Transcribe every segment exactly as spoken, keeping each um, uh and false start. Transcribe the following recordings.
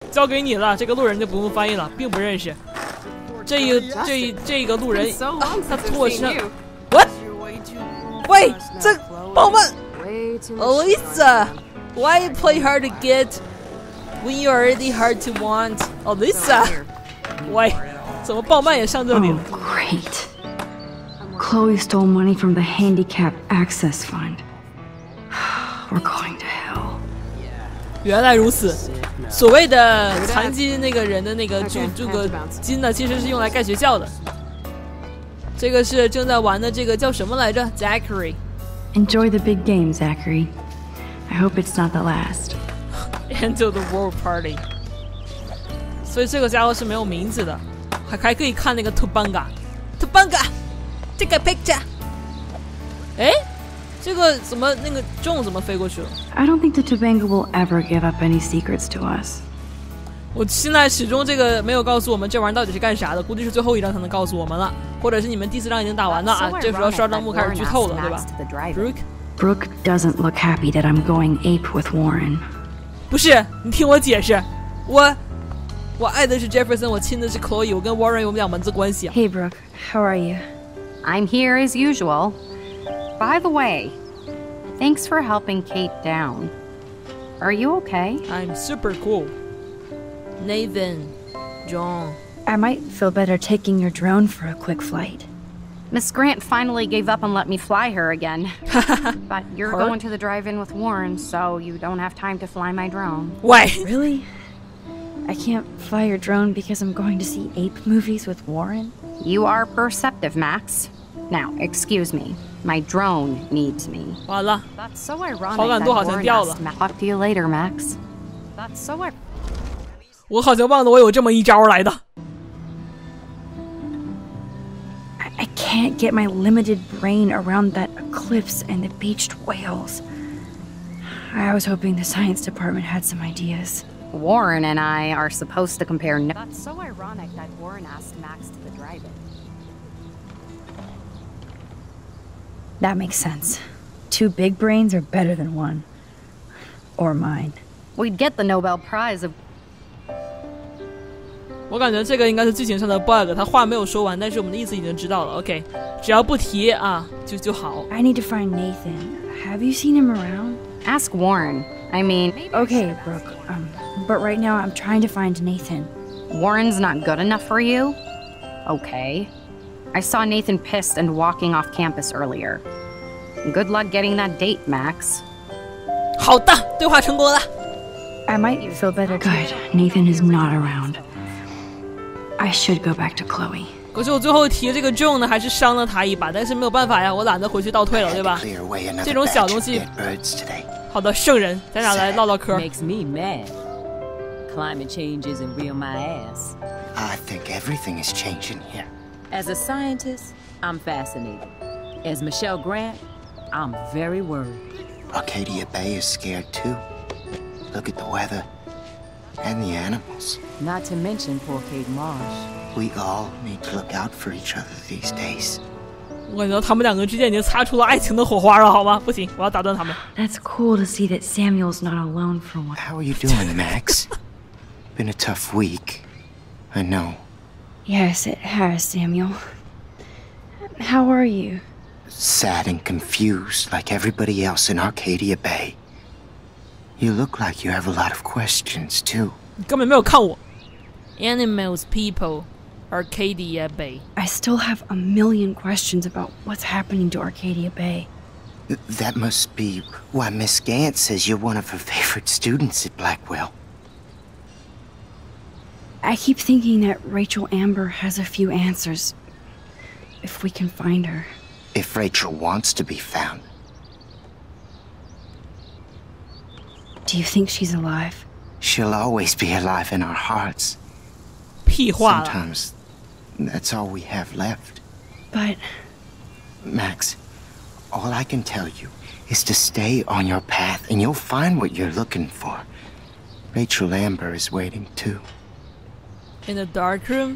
交给你了，这个路人就不用翻译了，并不认识。这一这这个路人，啊、他从我身上 ，what？ 喂，这暴漫 ，Elisa， why you play hard to get when you're already hard to want？ Elisa， 喂，怎么暴漫也上这里了 ？Oh, great. Chloe stole money from the Handicap Access Fund. We're going to hell. 原来如此，所谓的残疾那个人的那个这这个金呢，其实是用来盖学校的。这个是正在玩的这个叫什么来着 ？Zachary。 Enjoy the big game, Zachary. I hope it's not the last. Enter the World Party。所以这个家伙是没有名字的，还还可以看那个 Tobanga。Tobanga，take a picture。哎。这个怎么那个钟怎么飞过去了 ？I don't think the Tobanga will ever give up any secrets to us. 我现在始终这个没有告诉我们这玩意儿到底是干啥的，估计是最后一章才能告诉我们了，或者是你们第四章已经打完了啊，这时候刷弹幕开始剧透了，对吧 ？Brooke Brooke doesn't look happy that I'm going ape with Warren. 不是，你听我解释，我我爱的是 Jefferson， 我亲的是 Chloe， 我跟 Warren 有两门子关系啊。 Hey Brooke, how are you? I'm here as usual. By the way, thanks for helping Kate down. Are you okay? I'm super cool. Nathan, John. I might feel better taking your drone for a quick flight. Miss Grant finally gave up and let me fly her again. But you're going to the drive-in with Warren, so you don't have time to fly my drone. Why? Really? I can't fly your drone because I'm going to see ape movies with Warren? You are perceptive, Max. Now, excuse me. My drone needs me. 完了 That's so ironic 好感度好像掉了 Talk to you later, Max. That's so ironic. 我好像忘了我有这么一招来的 I, I can't get my limited brain around that eclipse and the beached whales. I was hoping the science department had some ideas. Warren and I are supposed to compare no- That's so ironic that Warren asked Max to the drive-in. That makes sense. Two big brains are better than one. Or mine. We'd get the Nobel Prize of... 我感觉这个应该是剧情上的 bug， 他话没有说完，但是我们的意思已经知道了。OK， 只要不提啊，就就好。 I need to find Nathan. Have you seen him around? Ask Warren. I mean... Okay, Brooke. Um, but right now I'm trying to find Nathan. Warren's not good enough for you? Okay. I saw Nathan pissed and walking off campus earlier. Good luck getting that date, Max. 好的，对话成功了。 I might feel better. Good. Nathan is not around. I should go back to Chloe. 可是我最后提这个 John 呢，还是伤了他一把，但是没有办法呀，我懒得回去倒退了，对吧？这种小东西。好的，圣人，咱俩来唠唠嗑。 Makes me mad. Climate change isn't real my ass. I think everything is changing here. As a scientist, I'm fascinated. As Michelle Grant, I'm very worried. Arcadia Bay is scared too. Look at the weather. And the animals. Not to mention poor Kate Marsh. We all need to look out for each other these days. 我感觉他们两个之间已经擦出了爱情的火花了，好吗？不行，我要打断他们。 That's cool to see that Samuel's not alone for once. How are you doing, Max? Been a tough week. I know. Yes, it has, Samuel. How are you? Sad and confused like everybody else in Arcadia Bay. You look like you have a lot of questions, too. 你根本没有看我。Animals, people, Arcadia Bay. I still have a million questions about what's happening to Arcadia Bay. Th that must be why Miss Gant says you're one of her favorite students at Blackwell. I keep thinking that Rachel Amber has a few answers. If we can find her. If Rachel wants to be found. Do you think she's alive? She'll always be alive in our hearts. 屁话了。 Sometimes that's all we have left. But... Max, all I can tell you is to stay on your path and you'll find what you're looking for. Rachel Amber is waiting too. In the dark room?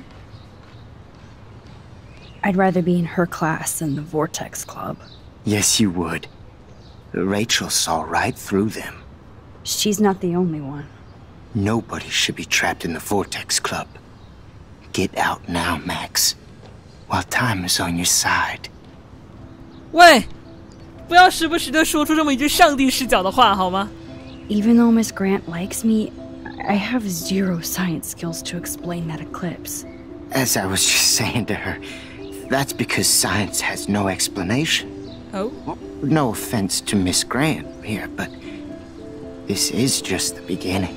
I'd rather be in her class than the Vortex Club. Yes, you would. Rachel saw right through them. She's not the only one. Nobody should be trapped in the Vortex Club. Get out now, Max, while time is on your side. 喂，不要时不时的说出这么一句上帝视角的话好吗？ Even though Miss Grant likes me, I have zero science skills to explain that eclipse. As I was just saying to her, that's because science has no explanation. Oh? No offense to Miss Grant here, but this is just the beginning.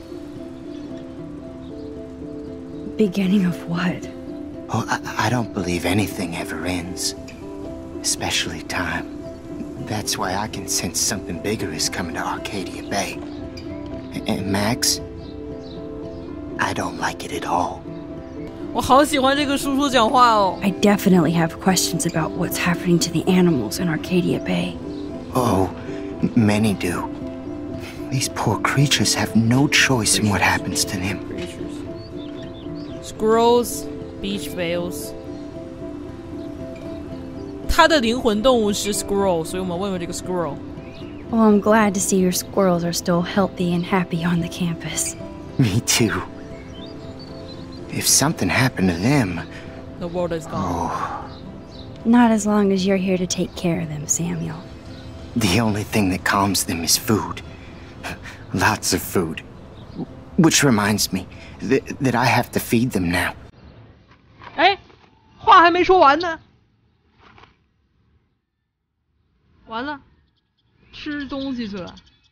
Beginning of what? Oh, I, I don't believe anything ever ends. Especially time. That's why I can sense something bigger is coming to Arcadia Bay. And Max, I don't like it at all. 我好喜欢这个叔叔讲话哦。 I definitely have questions about what's happening to the animals in Arcadia Bay. Oh, many do. These poor creatures have no choice in what happens to them. Squirrels, beach whales. 它的灵魂动物是 squirrel， 所以我们问问这个 squirrel。 Well, I'm glad to see your squirrels are still healthy and happy on the campus. Me too. If something happened to them... The world is gone. Oh. Not as long as you're here to take care of them, Samuel. The only thing that calms them is food. Lots of food. Which reminds me that, that I have to feed them now. 哎，话还没说完呢。完了，吃东西去了。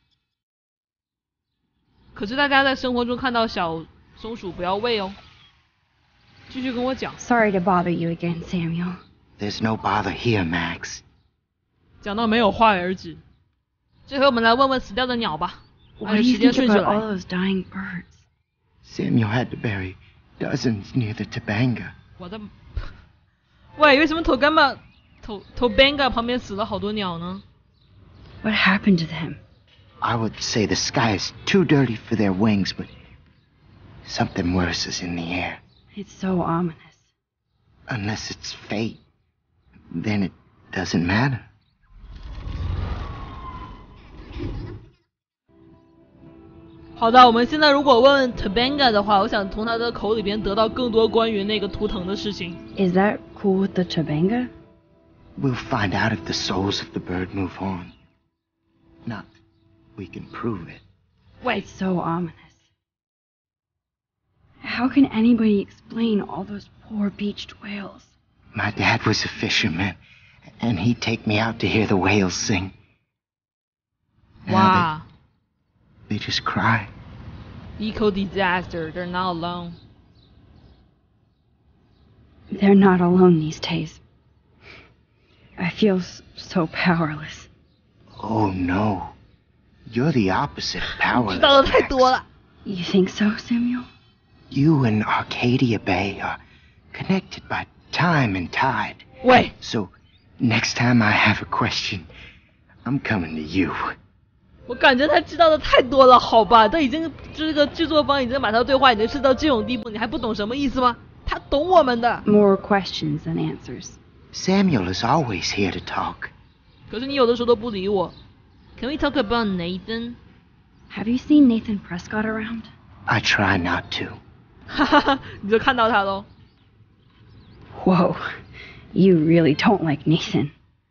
可是大家在生活中看到小松鼠不要喂哦。继续跟我讲。 Sorry to bother you again, Samuel. There's no bother here, Max. 讲到没有话而止。这回我们来问问死掉的鸟吧。 What do you think about all those dying birds? Samuel had to bury dozens near the Tobanga. 我的，喂，为什么头干嘛头头 Tobanga 旁边死了好多鸟呢？ What happened to them? I would say the sky is too dirty for their wings, but something worse is in the air. It's so ominous. Unless it's fate, then it doesn't matter. 好的，我们现在如果问 Tobanga 的话，我想从他的口里边得到更多关于那个图腾的事情。 Is that cool with the Tobanga? We'll find out if the souls of the bird move on. Not we can prove it. It's so ominous. How can anybody explain all those poor beached whales? My dad was a fisherman, and he'd take me out to hear the whales sing. Wow. They, they just cry. Eco disaster. They're not alone. They're not alone these days. I feel so powerless. Oh no. You're the opposite of powerless. 知道的太多了。 You think so, Samuel? You and Arcadia Bay are connected by time and tide. 喂。 So, next time I have a question, I'm coming to you. 我感觉他知道的太多了，好吧？都已经这个制作方已经把他对话已经吃到这种地步，你还不懂什么意思吗？他懂我们的。 More questions than answers. Samuel is always here to talk. 可是你有的时候都不理我。Can we talk about Nathan? Have you seen Nathan Prescott around? I try not to. 哈哈哈，你就看到他喽。 Whoa, you really don't like Nathan.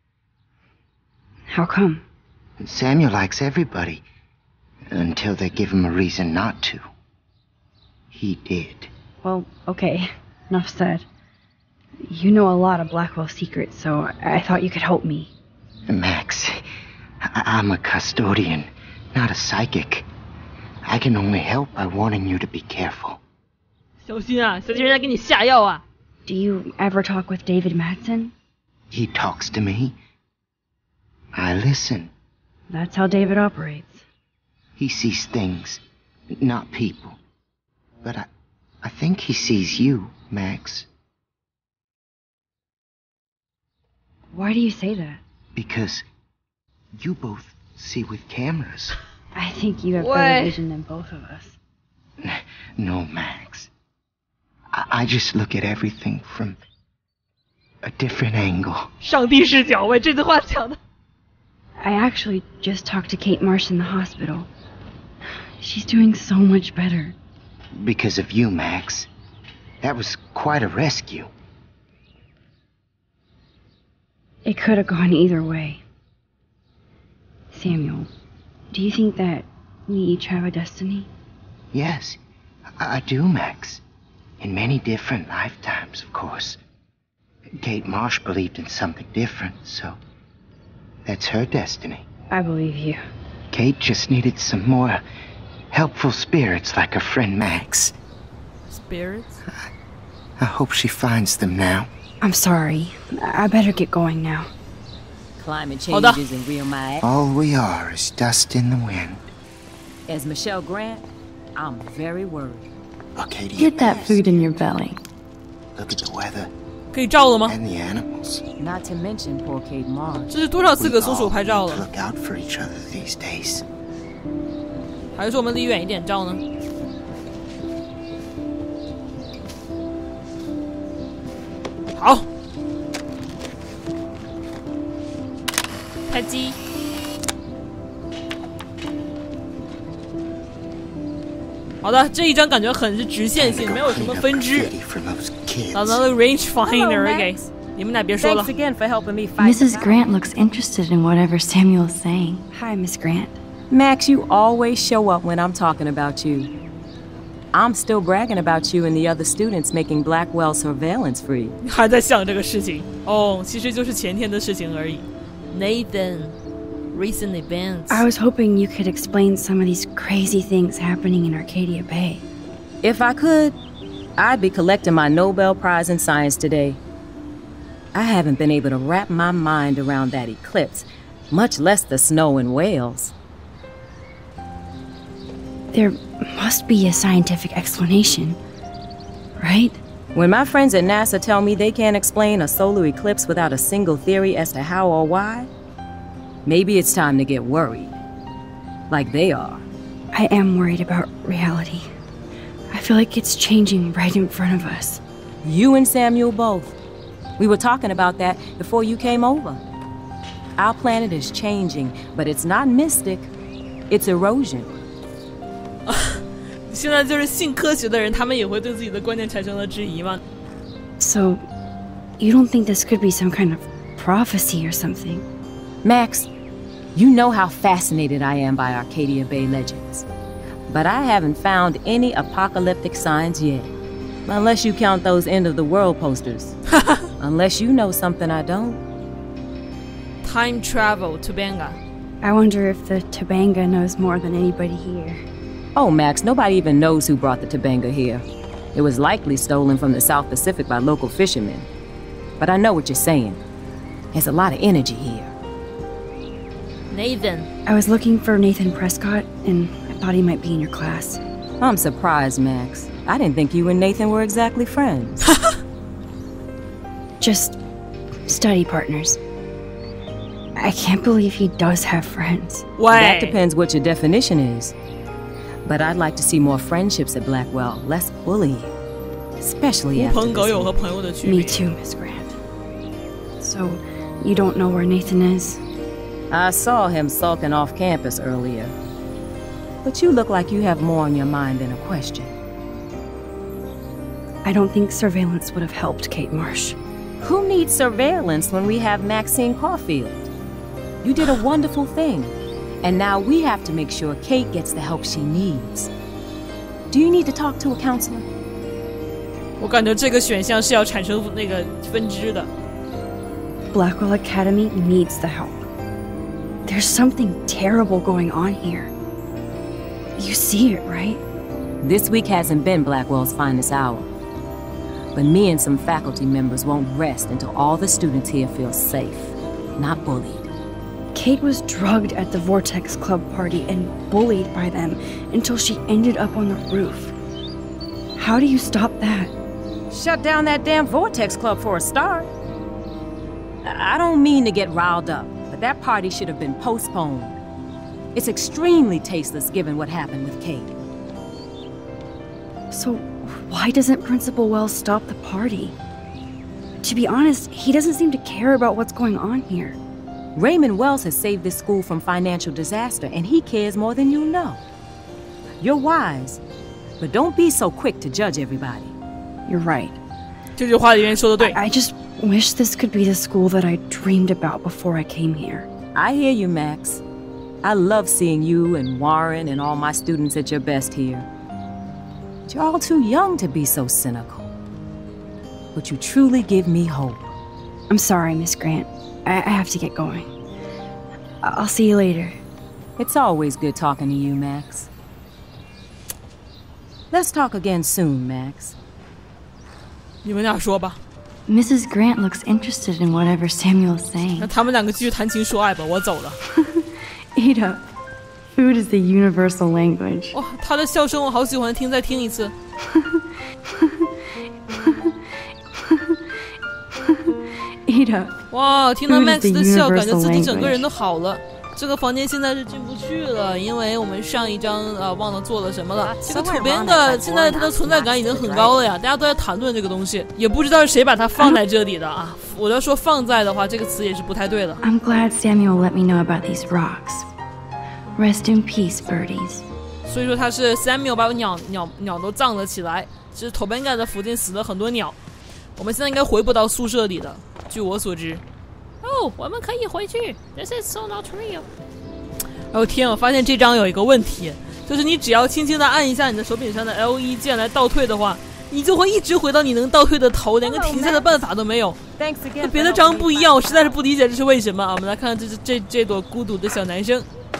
How come? Samuel likes everybody, until they give him a reason not to. He did. Well, okay, enough said. You know a lot of Blackwell secrets, so I thought you could help me. Max, I I'm a custodian, not a psychic. I can only help by warning you to be careful. 小心啊，小心人家给你下药啊。 Do you ever talk with David Madsen? He talks to me. I listen. That's how David operates. He sees things, not people. But I, I think he sees you, Max. Why do you say that? Because you both see with cameras. I think you have What? better vision than both of us. No, Max. I, I just look at everything from a different angle. 上帝视角，喂，这句话讲的。 I actually just talked to Kate Marsh in the hospital. She's doing so much better. Because of you, Max. That was quite a rescue. It could have gone either way. Samuel, do you think that we each have a destiny? Yes, I, I do, Max. In many different lifetimes, of course. Kate Marsh believed in something different, so that's her destiny. I believe you. Kate just needed some more helpful spirits like her friend Max. Spirits? I hope she finds them now. I'm sorry. I better get going now. Climate change isn't real, my ass. All we are is dust in the wind. As Michelle Grant, I'm very worried. Arcadia Get that food in your belly. Look at the weather 可以照了吗？ and the animals. Not to mention poor Kate Marsh. 这是多少次 We 给松鼠 all 拍照 need to 了？ look out for each other these days. 还是说我们离远一点照呢？好，开机。好的，这一张感觉很是直线性，没有什么分支。Another rangefinder, okay. 你们俩别说了。 Thanks again for helping me fight. Missus Grant looks interested in whatever Samuel is saying. Hi, Miss Grant. Max, you always show up when I'm talking about you. I'm still bragging about you and the other students making Blackwell surveillance free. 还在想这个事情哦，其实就是前天的事情而已。Nathan, recent events. I was hoping you could explain some of these crazy things happening in Arcadia Bay. If I could, I'd be collecting my Nobel Prize in Science today. I haven't been able to wrap my mind around that eclipse, much less the snow in Wales. There must be a scientific explanation, right? When my friends at NASA tell me they can't explain a solar eclipse without a single theory as to how or why, maybe it's time to get worried. Like they are. I am worried about reality. I feel like it's changing right in front of us. You and Samuel both. We were talking about that before you came over. Our planet is changing, but it's not mystic. It's erosion. 现在就是信科学的人，他们也会对自己的观念产生了质疑吗？ So, you don't think this could be some kind of prophecy or something? Max, you know how fascinated I am by Arcadia Bay legends. But I haven't found any apocalyptic signs yet. Unless you count those end-of-the-world posters. Unless you know something I don't. Time travel to Banga. I wonder if the Tobanga knows more than anybody here. Oh, Max, nobody even knows who brought the Tobanga here. It was likely stolen from the South Pacific by local fishermen. But I know what you're saying. There's a lot of energy here. Nathan. I was looking for Nathan Prescott, and I thought he might be in your class. I'm surprised, Max. I didn't think you and Nathan were exactly friends. Just study partners. I can't believe he does have friends. Why? That depends what your definition is. But I'd like to see more friendships at Blackwell, less bullying. Especially 狐 after 朋狗友 this 和朋友的区 Me 别。 too, Miss Grant. So, you don't know where Nathan is? I saw him sulking off campus earlier. But you look like you have more on your mind than a question. I don't think surveillance would have helped Kate Marsh. Who needs surveillance when we have Maxine Caulfield? You did a wonderful thing. And now we have to make sure Kate gets the help she needs. Do you need to talk to a counselor? 我感觉这个选项是要产生那个分支的。 Blackwell Academy needs the help. There's something terrible going on here. You see it, right? This week hasn't been Blackwell's finest hour. But me and some faculty members won't rest until all the students here feel safe, not bullied. Kate was drugged at the Vortex Club party and bullied by them until she ended up on the roof. How do you stop that? Shut down that damn Vortex Club for a start. I don't mean to get riled up, but that party should have been postponed. It's extremely tasteless given what happened with Kate. So, why doesn't Principal Wells stop the party? To be honest, he doesn't seem to care about what's going on here. Raymond Wells has saved this school from financial disaster, and he cares more than you know. You're wise, but don't be so quick to judge everybody. You're right. 这句话里面说的对。 I just wish this could be the school that I dreamed about before I came here. I hear you, Max. I love seeing you and Warren and all my students at your best here. But you're all too young to be so cynical. But you truly give me hope. I'm sorry, Miss Grant. I, I have to get going. I'll see you later. It's always good talking to you, Max. Let's talk again soon, Max. 你们俩说吧。 Missus Grant looks interested in whatever Samuel is saying. 那他们两个继续谈情说爱吧，我走了。 Eat up. Food is the universal language. 哇，他的笑声我好喜欢听，再听一次。 Eat up. 哇，听到 Max 的笑，感觉自己整个人都好了。这个房间现在是进不去了，因为我们上一章呃忘了做了什么了。这个土边的现在它的存在感已经很高了呀，大家都在谈论这个东西，也不知道是谁把它放在这里的啊。我要说放在的话，这个词也是不太对的。 I'm glad Samuel let me know about these rocks. Rest in peace, birdies. 所以说他是 Samuel 把鸟鸟鸟都葬了起来，是 Topanga 的附近死了很多鸟。我们现在应该回不到宿舍里的，据我所知。 哦，我们可以回去。This is so not real。哦天，我发现这张有一个问题，就是你只要轻轻地按一下你的手柄上的 L 一 键来倒退的话，你就会一直回到你能倒退的头，连个停下的办法都没有。跟别的章不一样，我实在是不理解这是为什么啊！我们来看看这这这朵孤独的小男生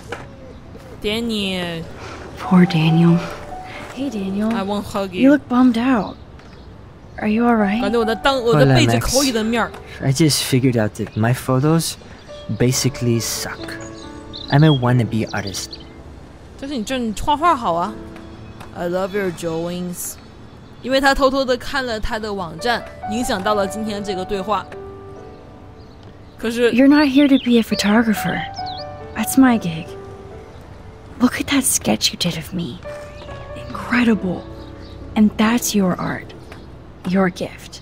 ，Daniel。 Poor Daniel. Hey Daniel. I won't hug you. You look bummed out. Are you alright? 感觉我的当我的背着口语的面儿。 I just figured out that my photos basically suck. I'm a wannabe artist. 但是你这你画画好啊 ！I love your drawings。因为他偷偷的看了他的网站，影响到了今天这个对话。可是 You're not here to be a photographer. That's my gig. Look at that sketch you did of me. Incredible. And that's your art. Your gift.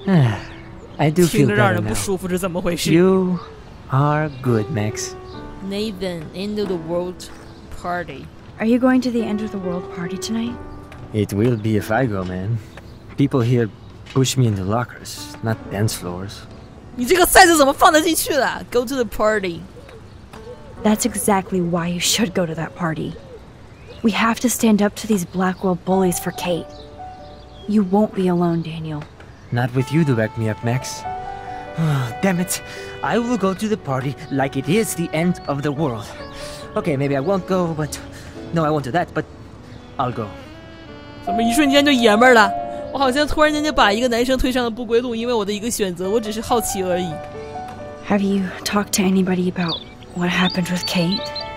I do 听 feel 着让 better 人不 now. 舒服是怎么回事 You are good, Max. ？Nathan, end of the world party. Are you going to the end of the world party tonight? It will be if I go, man. People here push me into lockers, not dance floors. 你这个赛制怎么放得进去了 ？Go to the party. That's exactly why you should go to that party. We have to stand up to these Blackwell bullies for Kate. You won't be alone, Daniel. Not with you to back me up, Max. Damn it. I will go to the party like it is the end of the world. Okay, maybe I won't go, but... No, I won't do that, but I'll go. 怎么一瞬间就爷们儿了？我好像突然间就把一个男生推上了不归路，因为我的一个选择，我只是好奇而已。 Have you talked to anybody about what happened with Kate?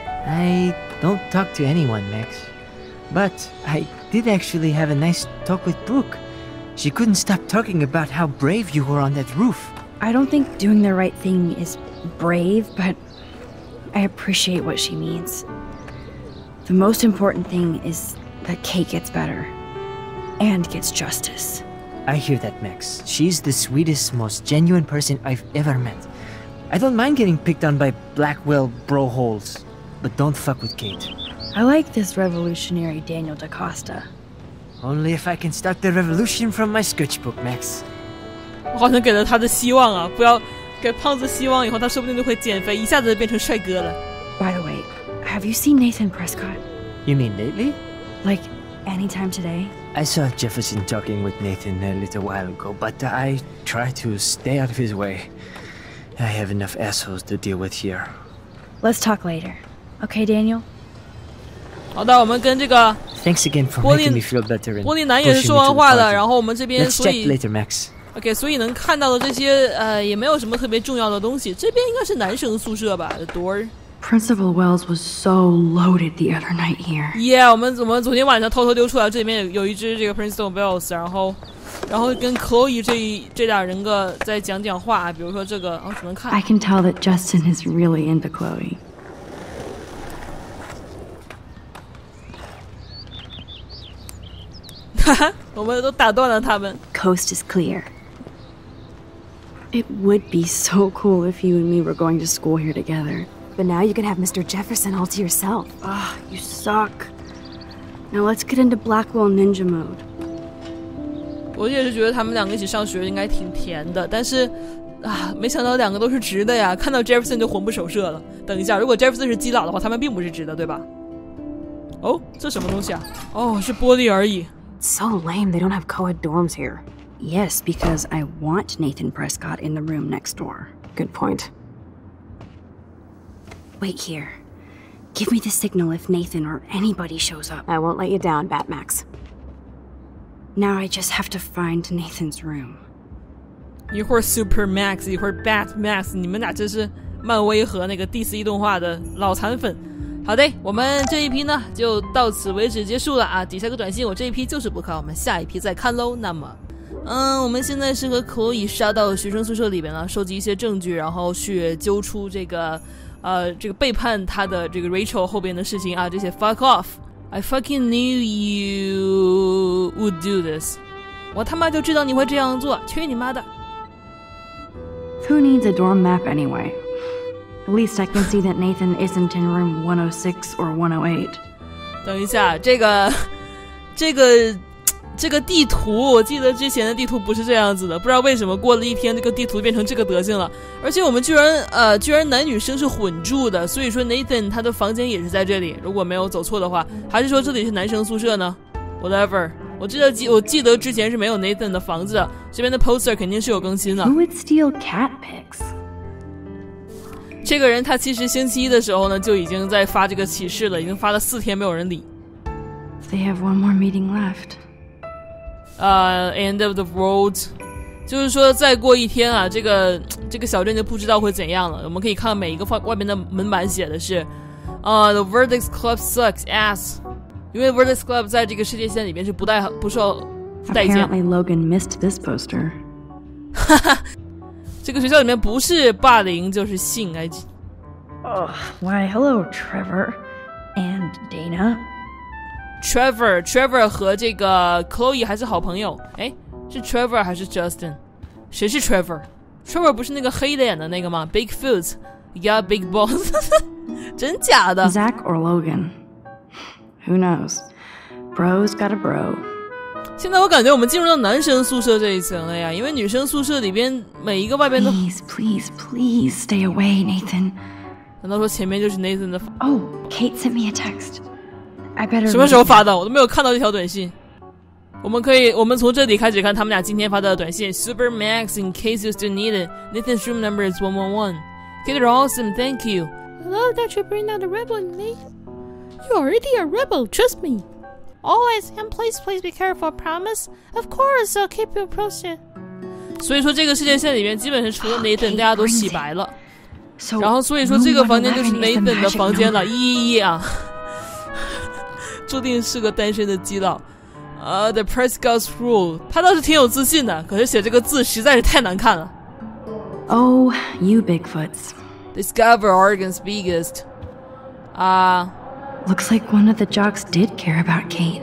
I don't talk to anyone, Max. But I did actually have a nice talk with Brooke. She couldn't stop talking about how brave you were on that roof. I don't think doing the right thing is brave, but I appreciate what she means. The most important thing is that Kate gets better and gets justice. I hear that, Max. She's the sweetest, most genuine person I've ever met. I don't mind getting picked on by Blackwell bro holes, but don't fuck with Kate. I like this revolutionary Daniel DaCosta. Only if I can start the revolution from my sketchbook, Max. 我好像给了他的希望啊！不要给胖子希望，以后他说不定就会减肥，一下子就变成帅哥了。 By the way, have you seen Nathan Prescott? You mean lately? Like, anytime today? I saw Jefferson talking with Nathan a little while ago, but I try to stay out of his way. I have enough assholes to deal with here. Let's talk later. Okay, Daniel? 好的，我们跟这个 Thanks again for 玻璃 making me feel better and 玻璃男也是 pushing 说 me 完 to the 话了， party. 然后我们这边 Let's 所 check 以 later, Max. OK， 所以能看到的这些呃也没有什么特别重要的东西。这边应该是男生宿舍吧 ，The door。 Principal Wells was so loaded the other night here. Yeah， 我们我们昨天晚上偷偷溜出来，这里面有有一只这个 Principal Wells， 然后然后跟 Chloe 这这俩人个在讲讲话，比如说这个，哦，只能看。 I can tell that Justin is really into Chloe. 哈哈，我们都打断了他们。 Coast is clear. It would be so cool if you and me were going to school here together. But now you can have Mister Jefferson all to yourself. Ah, you suck. Now let's get into Blackwell Ninja mode. 我也是觉得他们两个一起上学应该挺甜的，但是啊，没想到两个都是直的呀！看到 Jefferson 就魂不守舍了。等一下，如果 Jefferson 是基佬的话，他们并不是直的，对吧？哦，这什么东西啊？哦，是玻璃而已。 So lame they don't have co-ed dorms here. Yes, because I want Nathan Prescott in the room next door. Good point. Wait here. Give me the signal if Nathan or anybody shows up. I won't let you down, Batmax. Now I just have to find Nathan's room. 一会儿 Super Max， 一会儿 Batmax， 你们俩真是漫威和那个 D C 动画的老残粉。好的，我们这一批呢就到此为止结束了啊！底下个短信，我这一批就是不看，我们下一批再看喽。那么，嗯，我们现在是和Chloe杀到学生宿舍里边了，收集一些证据，然后去揪出这个，呃，这个背叛他的这个 Rachel 后边的事情啊，这些 fuck off。I fucking knew you would do this。我他妈就知道你会这样做，去你妈的！ Who needs a dorm map anyway? At least I can see that Nathan isn't in room one oh six or one oh eight. 等一下，这个，这个，这个地图，我记得之前的地图不是这样子的，不知道为什么过了一天，这个地图变成这个德行了。而且我们居然，呃，居然男女生是混住的，所以说 Nathan 他的房间也是在这里，如果没有走错的话，还是说这里是男生宿舍呢 ？Whatever。我记得记我记得之前是没有 Nathan 的房子的，这边的 poster 肯定是有更新的。 Who would steal cat pics? 这个人他其实星期一的时候呢就已经在发这个启示了，已经发了四天没有人理。 They have one more meeting left. 呃、uh, ，end of the world， 就是说再过一天啊，这个这个小镇就不知道会怎样了。我们可以看每一个外面的门板写的是，呃、uh, ，The Vertex Club sucks ass。因为 Vertex Club 在这个世界线里面是不带不受待见。 Apparently Logan missed this poster. 哈哈，这个学校里面不是霸凌就是性爱。 Oh, why, hello, Trevor and Dana. Trevor, Trevor 和这个 Chloe 还是好朋友。哎，是 Trevor 还是 Justin？ 谁是 Trevor？ Trevor 不是那个黑脸的那个吗 ？Big Foot, yeah, big balls 。真假的 ？Zach or Logan?Who knows? Bro's got a bro. 现在我感觉我们进入到男生宿舍这一层了呀，因为女生宿舍里边每一个外边都 Please, please, please stay away, Nathan. 难道说前面就是 Nathan 的 Oh, Kate sent me a text. I better 什么时候发的？我都没有看到这条短信。我们可以，我们从这里开始看他们俩今天发的短信。Super Max, in case you still need it, Nathan's room number is one one one. Kate, you're awesome, thank you. I love that you bring out the rebel in me.You're already a rebel, trust me. Always, and please, please be careful, promise? Of course, I'll keep you posted. 所以说这个世界线里面基本上除了 Nathan 大家都洗白了。然后所以说这个房间就是 Nathan 的房间了，一一一啊，注定是个单身的基佬。呃、uh, ，The Prescott's Rule， 他倒是挺有自信的，可是写这个字实在是太难看了。 Oh, you Bigfoots. Discover Oregon's biggest. 啊、uh,。 Looks like one of the jocks did care about Kate.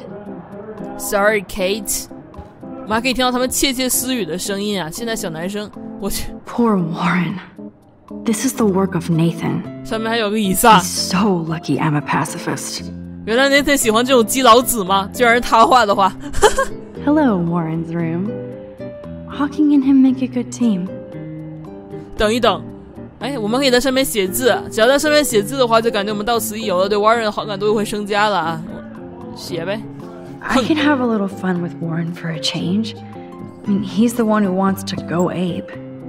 Sorry, Kate. 我们还可以听到他们窃窃私语的声音啊！现在小男生，我去。 Poor Warren. This is the work of Nathan. 上面还有个以撒。 He's so lucky I'm a pacifist. 原来 Nathan 喜欢这种基佬子吗？居然是他画的画。 Hello, Warren's room. Hawking and him make a good team. 等一等。哎，我们可以在上面写字，只要在上面写字的话，就感觉我们到此一游了，对 Warren 的好感度会增加了啊！写呗。 I can have a little fun with Warren for a change. I mean, he's the one who wants to go ape.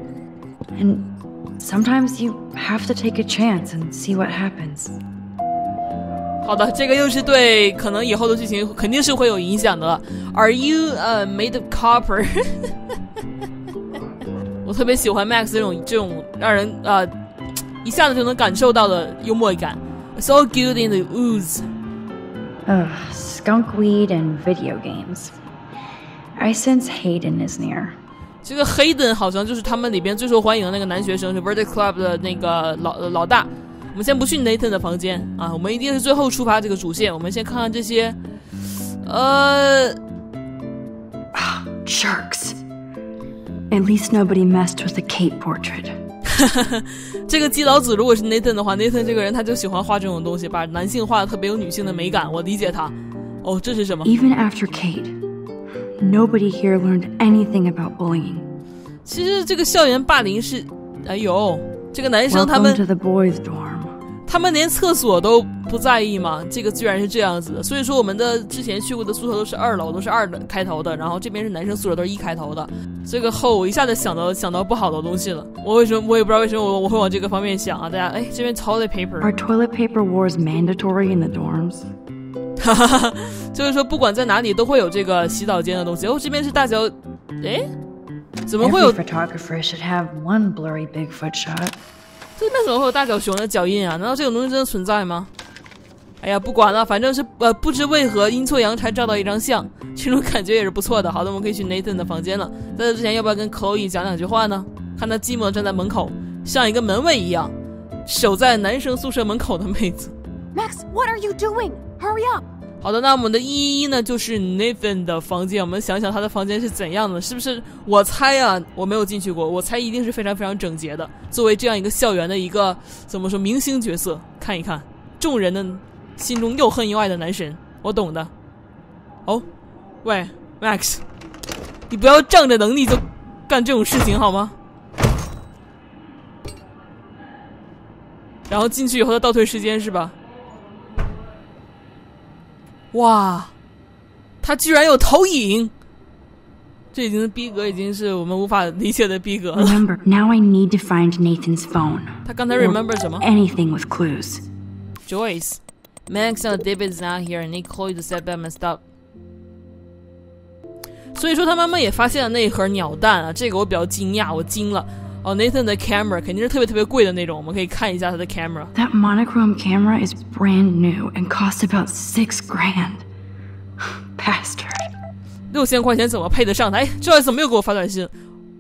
And sometimes you have to take a chance and see what happens. 好的，这个又是对可能以后的剧情肯定是会有影响的了。Are you uh, made of copper? 我特别喜欢 Max 这种这种让人呃一下子就能感受到的幽默感。So good in the ooze. Ugh, skunk weed and video games. I sense Hayden is near. 这个 Hayden 好像就是他们里边最受欢迎的那个男学生，是 Vertex Club 的那个老老大。我们先不去 Nathan 的房间啊，我们一定是最后出发这个主线。我们先看看这些，呃 ，Jerks.At least nobody messed with the Kate portrait. 这个基佬子如果是 Nathan 的话 ，Nathan 这个人他就喜欢画这种东西，把男性画的特别有女性的美感。我理解他。 哦，这是什么 Even after Kate, nobody here learned anything about bullying. 其实这个校园霸凌是，哎呦，这个男生他们 Welcome to the boys' dorm. 他们连厕所都不在意吗？这个居然是这样子的。所以说我们的之前去过的宿舍都是二楼，都是二的开头的，然后这边是男生宿舍都是一开头的。这个后我一下子想到想到不好的东西了。我为什么我也不知道为什么我我会往这个方面想啊？大家哎，这边 toilet paper。 Are toilet paper wars mandatory in the dorms? 哈哈哈，就是说不管在哪里都会有这个洗澡间的东西。哦，这边是大脚，哎，怎么会有 Every photographer should have one blurry Bigfoot shot. 这边怎么会有大脚熊的脚印啊？难道这种东西真的存在吗？哎呀，不管了，反正是呃不知为何阴错阳差照到一张相，这种感觉也是不错的。好的，我们可以去 Nathan 的房间了。在这之前，要不要跟 Chloe 讲两句话呢？看他寂寞站在门口，像一个门卫一样，守在男生宿舍门口的妹子。 Max, what are you doing? Hurry up! 好的，那我们的一一呢，就是 Nathan 的房间。我们想想他的房间是怎样的，是不是？我猜啊，我没有进去过，我猜一定是非常非常整洁的。作为这样一个校园的一个怎么说明星角色，看一看众人的心中又恨又爱的男神，我懂的。哦，喂 ，Max， 你不要仗着能力就干这种事情好吗？然后进去以后的倒退时间是吧？哇，他居然有投影，这已经是逼格，已经是我们无法理解的逼格了。 Remember, now I need to find Nathan's phone. 他刚才 remember 什么 ？Anything with clues. Joyce, Max and David's not here, and need Chloe to set them and stop. 所以说他妈妈也发现了那一盒鸟蛋啊，这个我比较惊讶，我惊了。哦 ，Nathan 的 camera 肯定是特别特别贵的那种，我们可以看一下他的 camera。 That monochrome camera is brand new and costs about six grand. Bastard. 六千块钱怎么配得上他？哎，这怎么又给我发短信？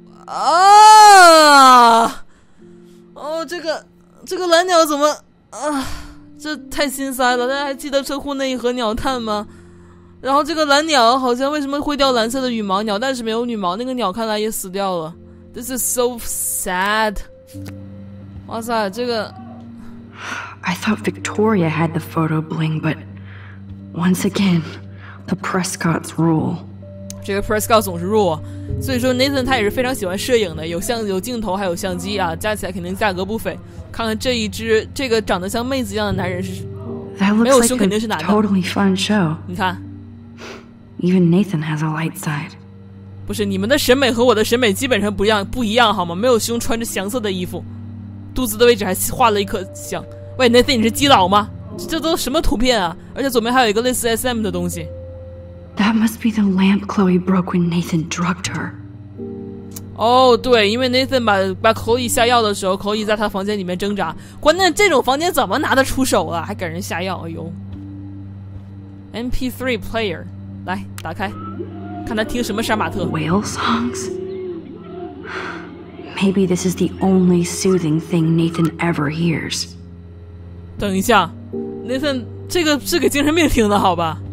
啊！哦，这个这个蓝鸟怎么啊？这太心塞了！大家还记得车库那一盒鸟蛋吗？然后这个蓝鸟好像为什么会掉蓝色的羽毛？鸟蛋是没有羽毛，那个鸟看来也死掉了。This is so sad. 哇塞，这个 I thought Victoria had the photo bling, but once again, the Prescott's rule. 这个 Prescott 总是弱，所以说 Nathan 他也是非常喜欢摄影的，有相有镜头还有相机啊，加起来肯定价格不菲。看看这一只这个长得像妹子一样的男人是 That 没有 looks 胸 like 肯定 a 是男的。 totally fun show. 你看， Even Nathan has a light side. 不是你们的审美和我的审美基本上不一样，不一样好吗？没有胸，穿着祥色的衣服，肚子的位置还画了一颗香。喂 ，Nathan 你是基佬吗？这都什么图片啊？而且左边还有一个类似 S M 的东西。 That must be the lamp Chloe broke when Nathan drugged her. 哦，对，因为 Nathan 把把 Chloe 下药的时候 ，Chloe 在他房间里面挣扎。关键这种房间怎么拿得出手啊？还给人下药，哎呦 ！M P three player， 来打开，看他听什么杀马特。 Whale songs? Maybe this is the only soothing thing Nathan ever hears. 等一下 ，Nathan 这个是给精神病听的，好吧？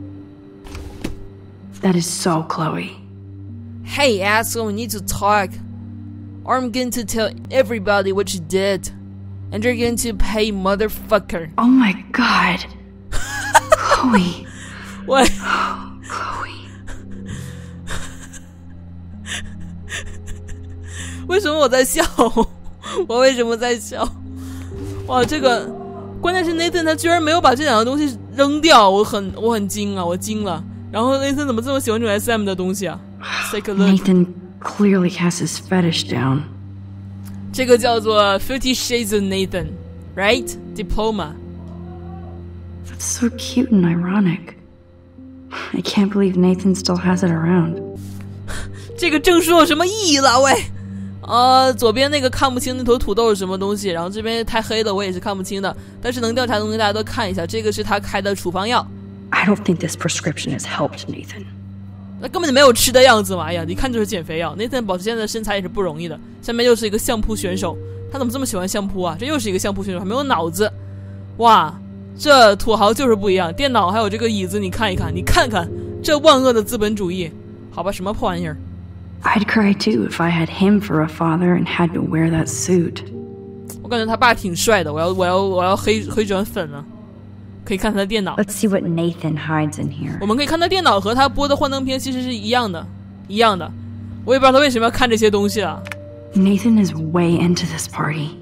That is so Chloe. Hey, asshole, we need to talk. Or I'm going to tell everybody what you did. And you're going to pay, motherfucker. Oh my god. Chloe. 喂 Chloe. 为什么我在笑？我为什么在笑？哇，这个关键是 Nathan 他居然没有把这两个东西扔掉，我很我很惊啊，我惊了。然后 Nathan 怎么这么喜欢这种 S M 的东西啊 ？Take a look. Nathan clearly has his fetish down. 这个叫做 Fifty Shades of Nathan, right? Diploma. That's so cute and ironic. I can't believe Nathan still has it around. 这个证书有什么意义了？喂，呃，左边那个看不清那坨土豆是什么东西，然后这边太黑了，我也是看不清的。但是能调查的东西大家都看一下，这个是他开的处方药。 I don't think this prescription has helped Nathan. 那根本就没有吃的样子嘛！哎呀，一看就是减肥药。Nathan 保持现在的身材也是不容易的。下面又是一个相扑选手，他怎么这么喜欢相扑啊？这又是一个相扑选手，还没有脑子。哇，这土豪就是不一样。电脑还有这个椅子，你看一看，你看看这万恶的资本主义。好吧，什么破玩意儿 I'd cry too if I had him for a father and had to wear that suit. 我感觉他爸挺帅的，我要我要我要黑黑转粉了。 可以看他的电脑。 Let's see what Nathan hides in here. 我们可以看他电脑和他播的幻灯片其实是一样的，一样的。我也不知道他为什么要看这些东西啊。 Nathan is way into this party.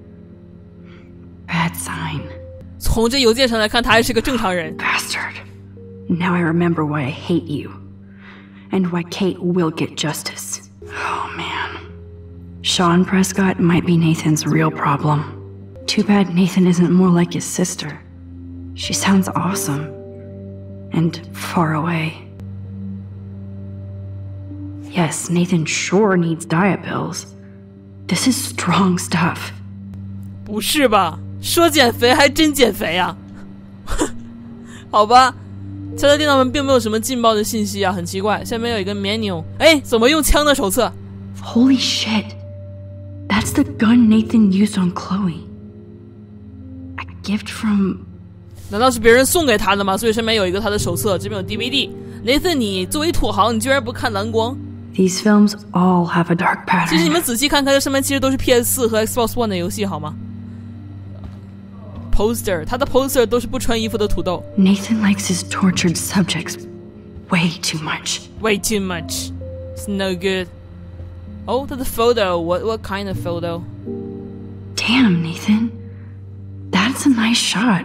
Bad sign. 从这邮件上来看，他还是个正常人。 Bastard. Now I remember why I hate you. And why Kate will get justice. Oh man. Sean Prescott might be Nathan's real problem. Too bad Nathan isn't more like his sister. She sounds awesome. And far away. Yes, Nathan sure needs diet pills. This is strong stuff. 不是吧？说减肥还真减肥啊！好吧，他的电脑上并没有什么劲爆的信息啊，很奇怪。下面有一个 menu， 哎，怎么用枪的手册 ？Holy shit! That's the gun Nathan used on Chloe. A gift from. 难道是别人送给他的吗？所以上面有一个他的手册，这边有 D V D。Nathan， 你作为土豪，你居然不看蓝光？ These films all have a dark pattern. 其实你们仔细看看，这上面其实都是 P S 四 和 Xbox One 的游戏，好吗 ？Poster， 他的 poster 都是不穿衣服的土豆。 Nathan likes his tortured subjects way too much. Way too much. It's no good. Oh, 他的 photo. What what kind of photo? Damn, Nathan. That's a nice shot.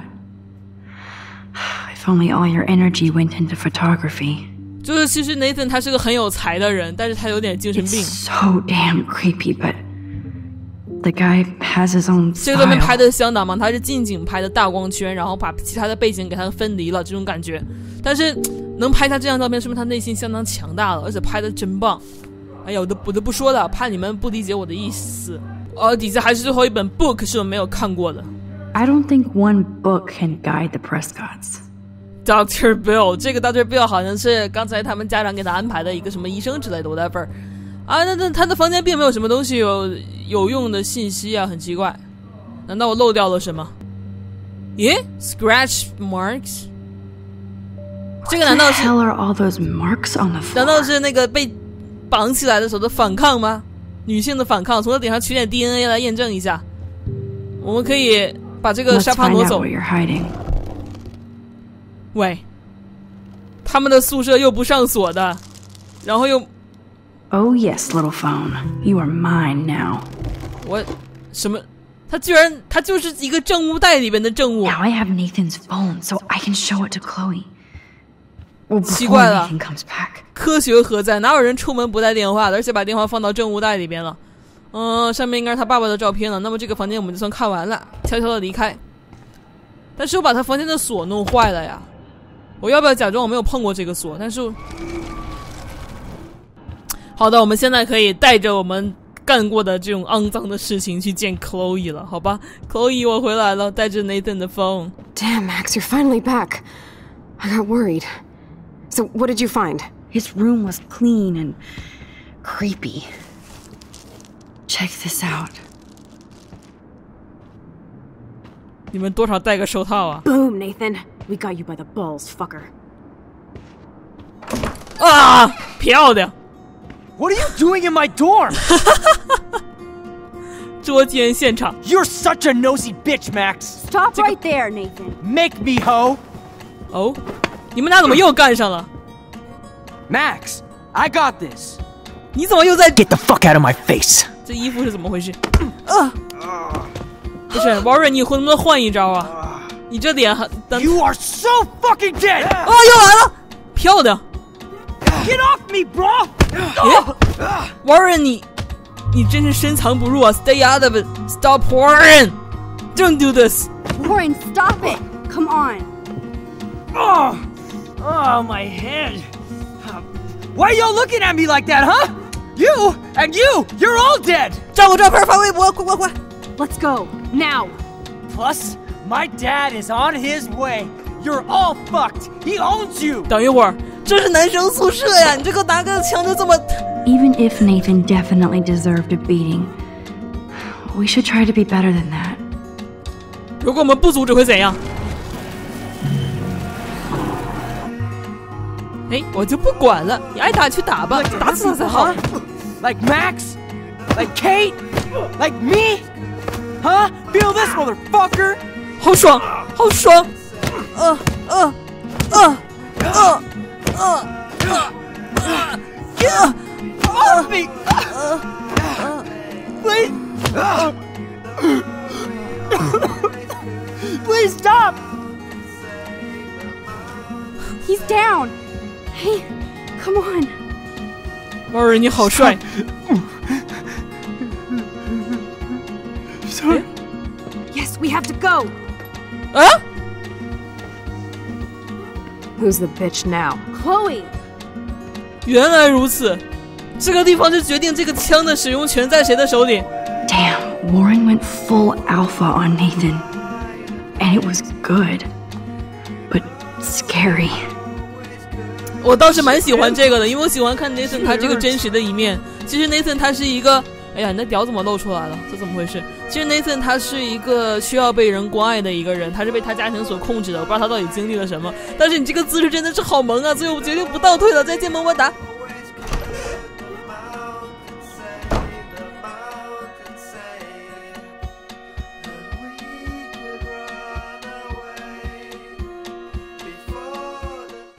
If only all your energy went into photography. 就是其实 Nathan 他是个很有才的人，但是他有点精神病。 It's so damn creepy, but the guy has his own style. 这个照片拍的相当棒，他是近景拍的大光圈，然后把其他的背景给他分离了，这种感觉。但是能拍下这张照片，说明他内心相当强大了，而且拍的真棒。哎呀，我都我都不说了，怕你们不理解我的意思。哦，底下还是最后一本 book 是我没有看过的。 I don't think one book can guide the Prescotts.Doctor Bill， 这个 Doctor Bill 好像是刚才他们家长给他安排的一个什么医生之类的 whatever 啊，那那他的房间并没有什么东西有有用的信息啊，很奇怪，难道我漏掉了什么？耶 ，scratch marks， 这个难道是 What the hell are all those marks on the floor? 难道是那个被绑起来的时候的反抗吗？女性的反抗，从他顶上取点 D N A 来验证一下。我们可以把这个沙发挪走。喂，他们的宿舍又不上锁的，然后又 Oh yes, little phone, you are mine now. 我什么？他居然他就是一个证物袋里边的证物。 Now I have Nathan's phone, so I can show it to Chloe. Well, 奇怪了 Nathan comes back. 科学何在？哪有人出门不带电话的？而且把电话放到证物袋里边了。嗯，上面应该是他爸爸的照片了。那么这个房间我们就算看完了，悄悄的离开。但是我把他房间的锁弄坏了呀。我要不要假装我没有碰过这个锁？但是，好的，我们现在可以带着我们干过的这种肮脏的事情去见 Chloe 了，好吧 ？Chloe， 我回来了，带着 Nathan 的 phone。 Damn, Max, you're finally back. I got worried. So, what did you find? His room was clean and creepy. Check this out. 你们多少戴个手套啊 ？Boom, Nathan. We got you by the balls, fucker. 啊，漂亮 What are you doing in my dorm? 捉奸现场 You're such a nosy bitch, Max. Stop right there, Nathan. Make me, ho. 哦，你们俩怎么又干上了 Max, I got this. 你怎么又在 Get the fuck out of my face. 这衣服是怎么回事啊？不是 Warren， 你能不能换一招啊？你这脸很 You are so fucking dead. 啊，又来了，漂亮 Get off me, bro. Warren， 你你真是深藏不露啊 Stay out of it. Stop, Warren. Don't do this. Warren, stop it. Come on. Oh, oh, my head. Why are y'all looking at me like that, huh? You and you, you're all dead. 照我照片发微博，快快快 Let's go, now. Plus, my dad is on his way. You're all fucked. He owns you. 等一会儿，这是男生宿舍呀！你这个拿个枪就这么…… Even if Nathan definitely deserved a beating, we should try to be better than that. 如果我们不阻止会怎样？哎，我就不管了，你爱打去打吧，打死他才好。 Like Max, like Kate, like me, huh? Feel this, motherfucker! 好爽，好爽！ 呃呃呃呃呃呃 Off me! Please! Please stop! He's down! Hey, come on. 猫人你好帅 Sorry. Yes, we have to go. 啊 Who's the bitch now? Chloe! 原来如此，这个地方就决定这个枪的使用权在谁的手里。 Damn, Warren went full alpha on Nathan. And it was good. But scary. 我倒是蛮喜欢这个的，因为我喜欢看 Nathan 他这个真实的一面。其实 Nathan 他是一个，哎呀，你的屌怎么露出来了？这怎么回事？其实 Nathan 他是一个需要被人关爱的一个人，他是被他家庭所控制的。我不知道他到底经历了什么，但是你这个姿势真的是好萌啊！所以我决定不倒退了。再见，么么哒。